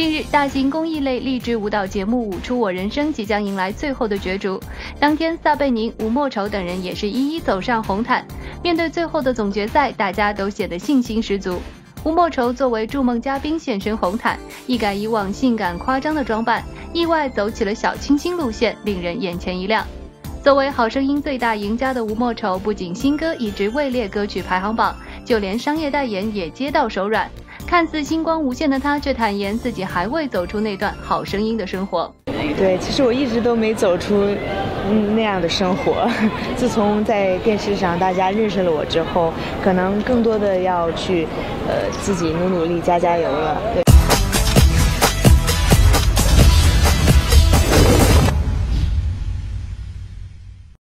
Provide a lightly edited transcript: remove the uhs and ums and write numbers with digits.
近日，大型公益类励志舞蹈节目《舞出我人生》即将迎来最后的角逐。当天，撒贝宁、吴莫愁等人也是一一走上红毯。面对最后的总决赛，大家都显得信心十足。吴莫愁作为筑梦嘉宾现身红毯，一改以往性感夸张的装扮，意外走起了小清新路线，令人眼前一亮。作为《好声音》最大赢家的吴莫愁，不仅新歌一直位列歌曲排行榜，就连商业代言也接到手软。看似星光无限的他，却坦言自己还未走出那段好声音的生活。 对，其实我一直都没走出那样的生活。自从在电视上大家认识了我之后，可能更多的要去自己努力加油了。对。